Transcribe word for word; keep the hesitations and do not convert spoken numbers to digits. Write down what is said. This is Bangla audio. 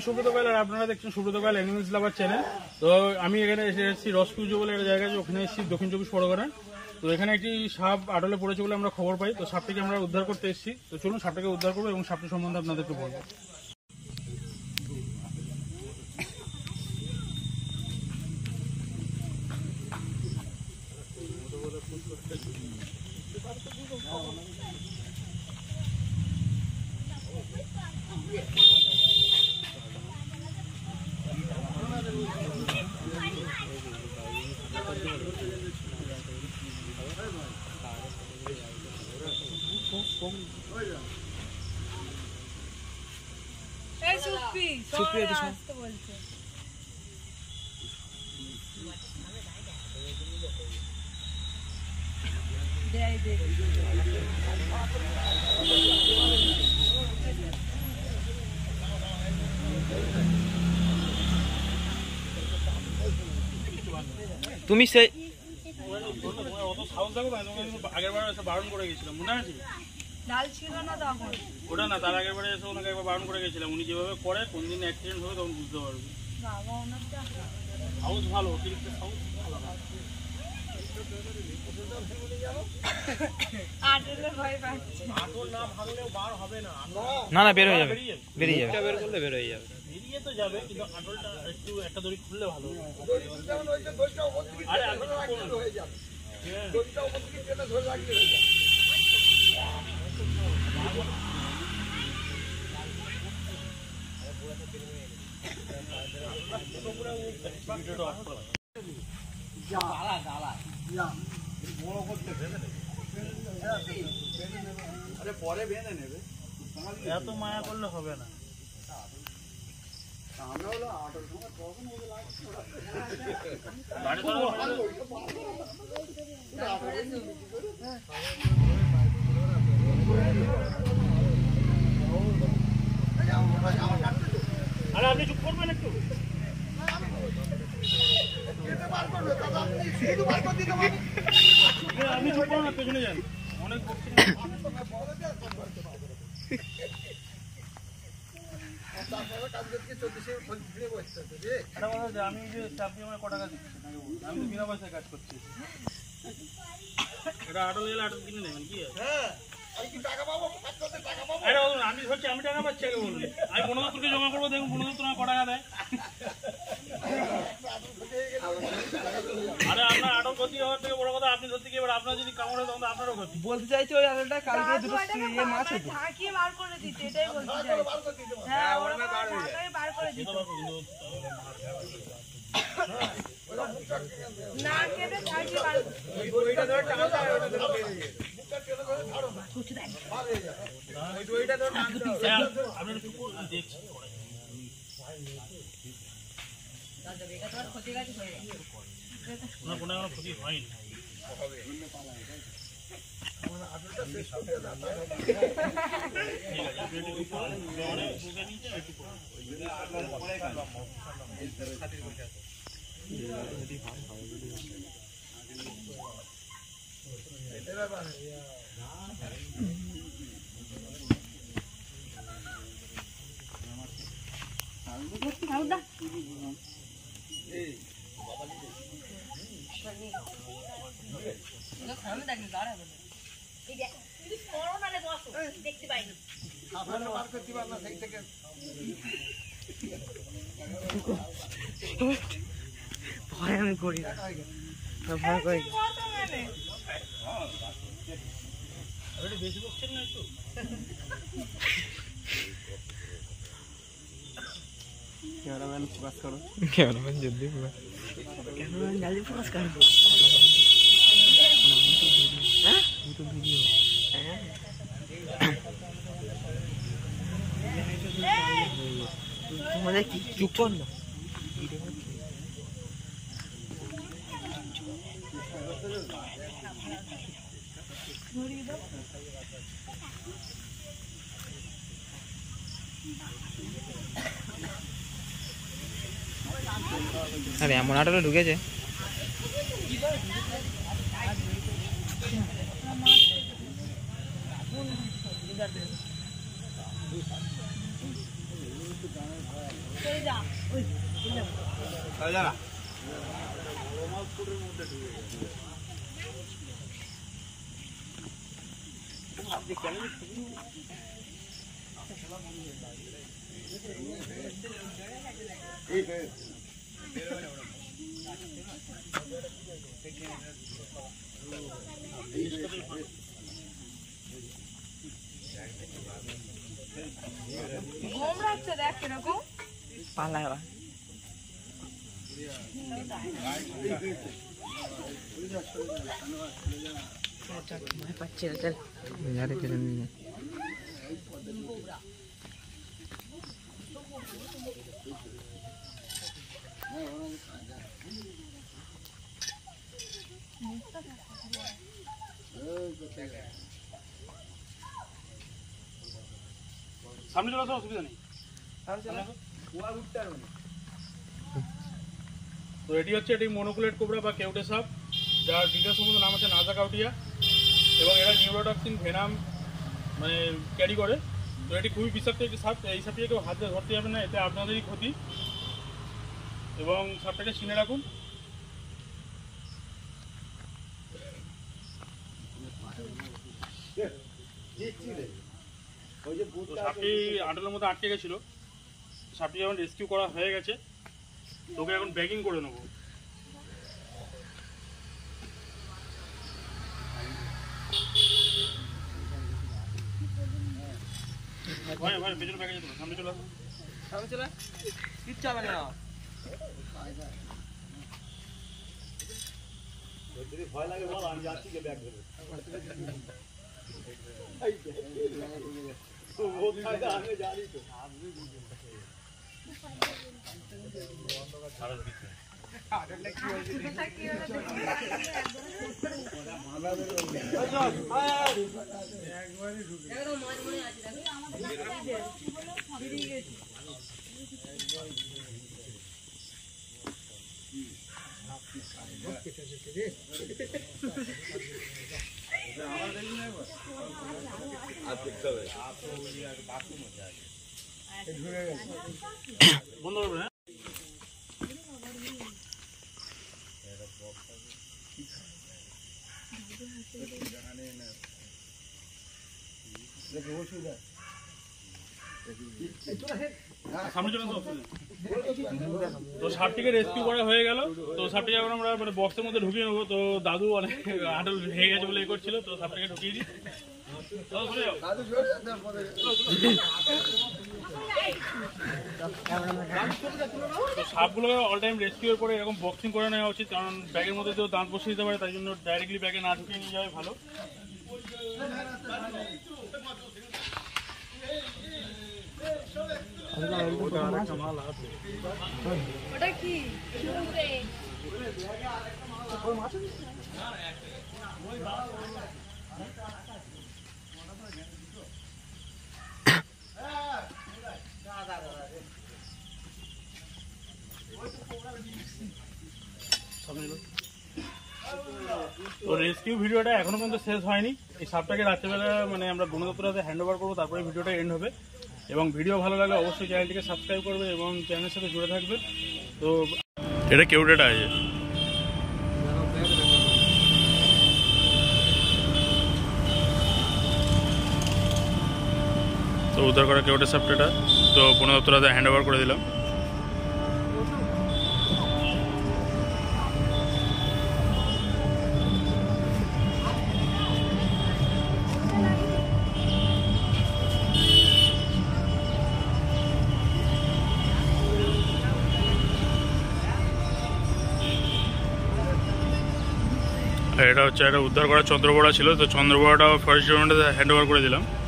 সুব্রত পাল আর আপনারা দেখছেন Subrata Pal animals lover channel. তো আমি এখানে এসে এসেছি রসকুজো বলে একটা জায়গা আছে, ওখানে এসেছি দক্ষিণ চব্বিশ পরগনায়। তো এখানে একটি সাপ আটলে পড়েছে বলে আমরা খবর পাই। তো সাপটাকে আমরা উদ্ধার করতে এসেছি। তো চলুন সাপটাকে উদ্ধার করবো এবং সাপটা সম্বন্ধে আপনাদেরকে বলবো। তুমি সেই আগের বার এসে বারণ করে গেছিলাম, মনে আছে? ওটা না, তার আগের বারে এসে ওনাকে একবার বারণ করে গেছিলাম। উনি যেভাবে করে কোন দিন অ্যাক্সিডেন্ট হবে তখন বুঝতে পারবে। হাউস ভালো, অতিরিক্ত হাউস ভালো না। না না বের হয়ে যাবে, বেরিয়ে যাবে, বের করলে বের হয়ে যাবে, বেরিয়ে তো যাবে, কিন্তু আটলটা একটু একটা দড়ি খুললে ভালো। আরে হয়ে যাবে, পরে বেঁধে নেবে, এত মায়া করলে হবে না। আরে আপনি চুপ করবেন একটু, আপনি চুপ করুন, পেছনে যান। অনেক আমি যে চাকরি আমার ক টাকা দিচ্ছি, আমি তো বিনা পয়সায় কাজ করছি। এটা আটল গেলে আটল কিনে নেবেন, কি আমি হচ্ছে আমি টাকা পাচ্ছি আগে বলুন। আমি পনেরো দত্তরকে জমা করবো, দেখুন পনেরো দত্তর ক টাকা দেয়। আরে আপনার আটল ক্ষতি হওয়ার থেকে বড় কথা আপনি ধরতে গিয়ে এবার আপনার যদি কামড় হয় তখন আপনারও ক্ষতি। বলতে চাইছি ওই আলটা কালকে দুটো মাছ হতো, ঝাঁকিয়ে বার করে দিতে, এটাই বলতে চাই। হ্যাঁ ওরা বার করে দিতে না, কেটে ঝাঁকিয়ে বার ওইটা ধরে টানতে হয়, ওটা ধরে বেরিয়ে যায়। কিছু দেখ ওই ওইটা ধরে টানতে হবে। আপনি একটু দেখছি দাদা বেটা তোমার ক্ষতি গেছে হয়ে গেছে না, কোনো কোনো ক্ষতি হয়নি। আমরা আদলটা শেষ করতে না তাই হবে। ঠিক আছে আপনি একটু উপরে জোরে বুকে নিচে একটু পড়ে ওইগুলো আবার পরে গেল এই ধরে ছাতির বসে আছে যদি ভালো ভালো যদি এটা ব্যাপার না এই বাবা দিদি এটা খাওয়া দেখি দাঁড়া বলে এই দেখ তুই করোনালে বসো দেখতে পাইনি আপনারা বার করতে পার না সেই থেকে ভয় আমি করি না ভয় করি আরে বেশি বকছেন না একটু ক্যামেরাম্যান ফোকাস করো ক্যামেরাম্যান জলদি ফোকাস ক্যামেরাম্যান জলদি ফোকাস করো হ্যাঁ তো ভিডিও হ্যাঁ মানে কি চুপ কর না আরে এমন আটলে ঢুকেছে ঘুম রাখছে দেখ কিরকম পালায় পাচ্ছে চল যারে ফিরে নিয়ে সামনে চলে আসো, অসুবিধা নেই। তো এটি হচ্ছে এটি মনোকুলেট কোবরা বা কেউটে সাপ, যার বিকাশ সম্বন্ধ নাম হচ্ছে নাজা কাউটিয়া, এবং এরা নিউরোটক্সিন ভেনাম মানে ক্যারি করে। তো এটি খুবই বিষাক্ত একটি সাপ, এই সাপটিকে কেউ হাতে ধরতে যাবে না, এতে আপনাদেরই ক্ষতি। এবং সাপটাকে চিনে রাখুন। তো সাপটি আটলের মধ্যে আটকে গেছিল, সাপটি যখন রেস্কিউ করা হয়ে গেছে তোকে এখন ব্যাগিং করে নেবো। ভাই ভাই পেছনে ব্যাগে যেতে সামনে চলে আসো, সামনে চলে কিচ্ছু হবে না ভয় লাগে বল, আমি যাচ্ছি কে ব্যাগ ধরে আমি জানি তো বন্ধ করবে। হ্যাঁ সামনে চলে আসো। তো সাপটিকে রেস্কিউ করা হয়ে গেল। তো সাপটিকে এখন আমরা মানে বক্সের মধ্যে ঢুকিয়ে নেবো। তো দাদু অনেক আটল ভেঙে গেছে বলে এ করছিল, তো সাপটিকে ঢুকিয়ে দিই। সাপগুলোকে অল টাইম রেস্কিউর পরে এরকম বক্সিং করে নেওয়া উচিত, কারণ ব্যাগের মধ্যে তো দাঁত বসিয়ে দিতে পারে, তাই জন্য ডাইরেক্টলি ব্যাগে না ঢুকিয়ে নিয়ে যাওয়াই ভালো। ওটা কি তো রেস্কিউ ভিডিওটা এখনো পর্যন্ত শেষ হয়নি। এই সাপটাকে রাত্রেবেলা মানে আমরা বন দপ্তরে হ্যান্ড ওভার করবো, তারপরে ভিডিওটা এন্ড হবে। এবং ভিডিও ভালো লাগলে অবশ্যই চ্যানেলটিকে সাবস্ক্রাইব করবে এবং চ্যানেলের সাথে জুড়ে থাকবে। তো এটা কেউটেটা আছে, তো উদ্ধার করা কেউটে সাপটা, তো বন দপ্তরে হ্যান্ড ওভার করে দিলাম। এটা হচ্ছে একটা উদ্ধার করা চন্দ্রবড়া ছিল, তো চন্দ্রবড়াটা ফরেস্ট ডিপার্টমেন্টে হ্যান্ড ওভার করে দিলাম।